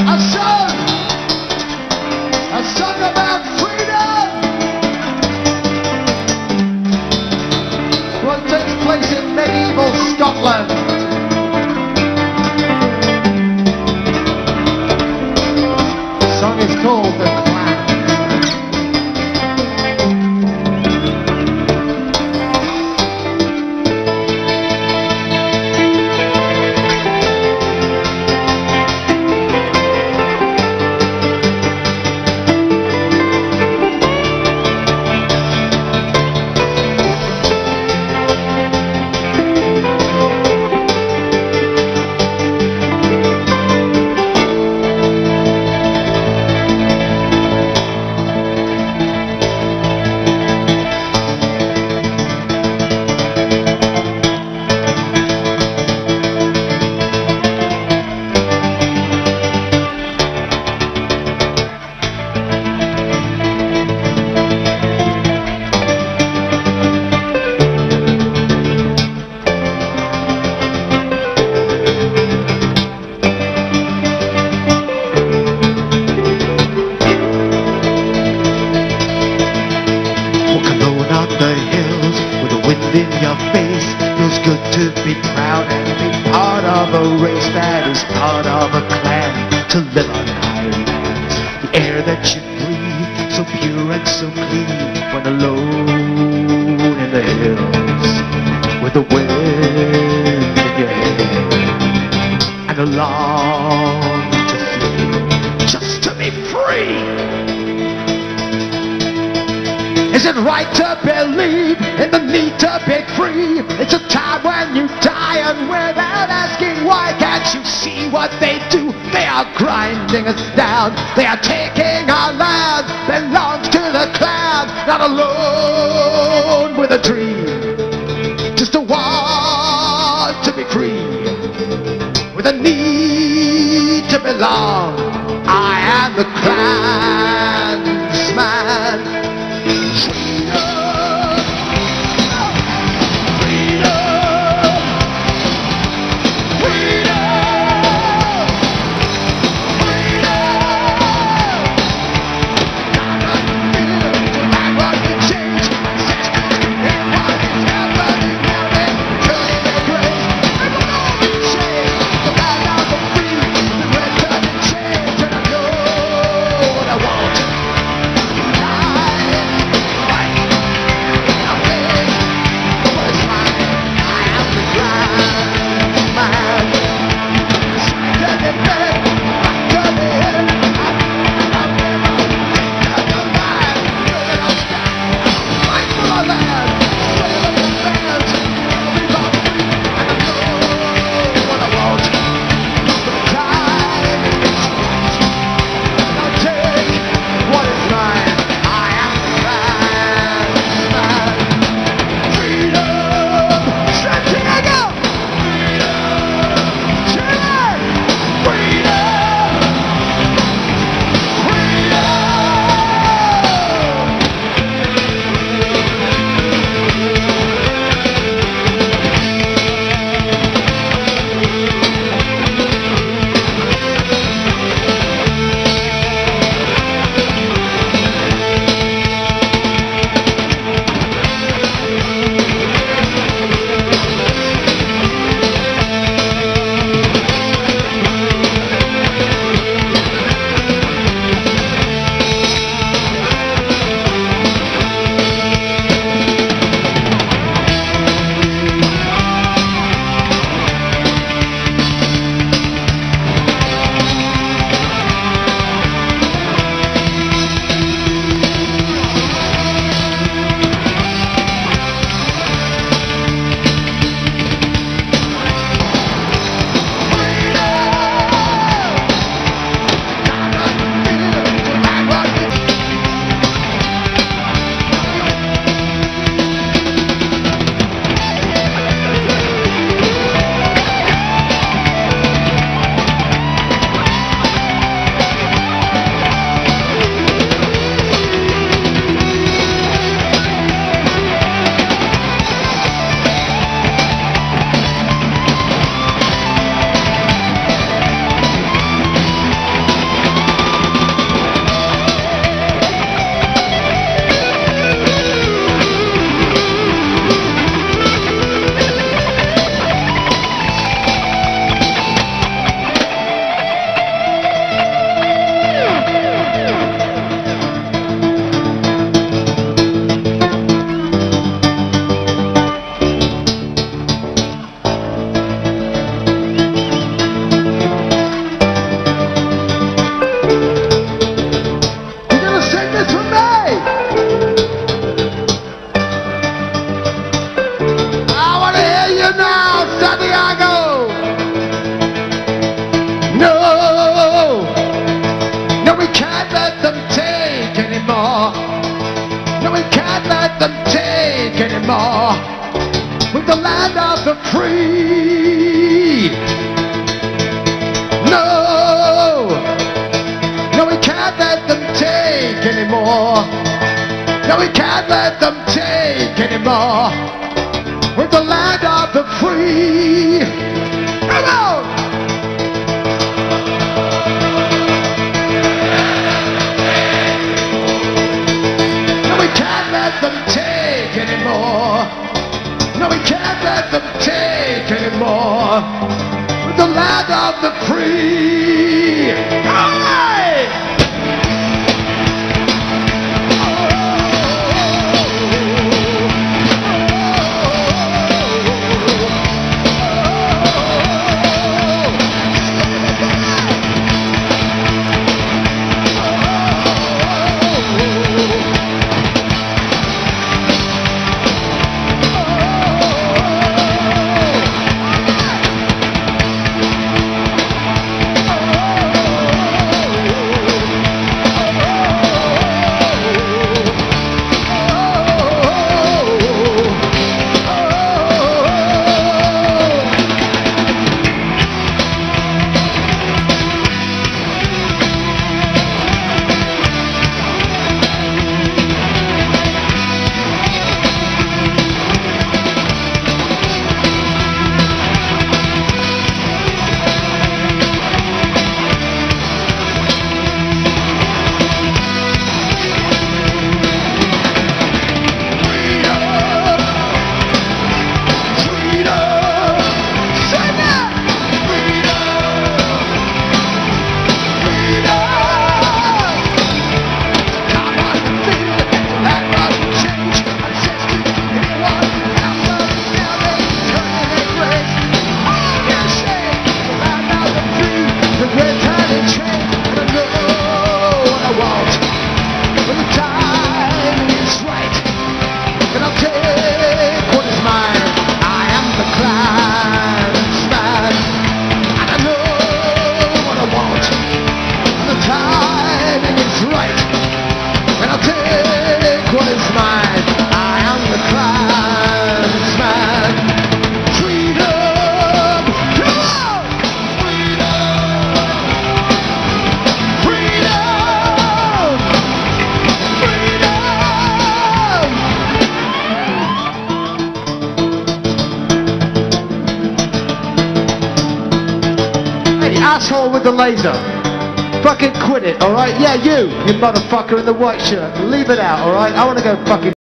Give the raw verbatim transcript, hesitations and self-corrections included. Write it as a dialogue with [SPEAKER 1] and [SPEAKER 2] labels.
[SPEAKER 1] A song, a song about freedom. What takes place in medieval Scotland. The song is called The Clan.
[SPEAKER 2] In your face, feels good to be proud and be part of a race that is part of a clan. To live on higher lands, the air that you breathe, so pure and so clean. When alone in the hills, with the wind in your hair, and a long to flee, just to be free. Is it right to believe in the need to be free? It's a time when you die, and without asking why, can't you see what they do? They are grinding us down. They are taking our land, belongs to the clan. Not alone with a dream, just a want to be free, with a need to belong. I am the clansman.
[SPEAKER 1] I want
[SPEAKER 2] anymore. With the land of the free. No, no, we can't let them take anymore. No, we can't let them take anymore. With the land of the free. Come on! No, we can't let them take anymore. No, we can't let them take anymore. With the land of the free. Hey! What is mine? I am the clansman. Freedom! Come on! Freedom! Freedom! Hey, asshole with the laser. Fucking quit it, alright? Yeah, you, you motherfucker in the white shirt. Leave it out, alright? I wanna go fucking...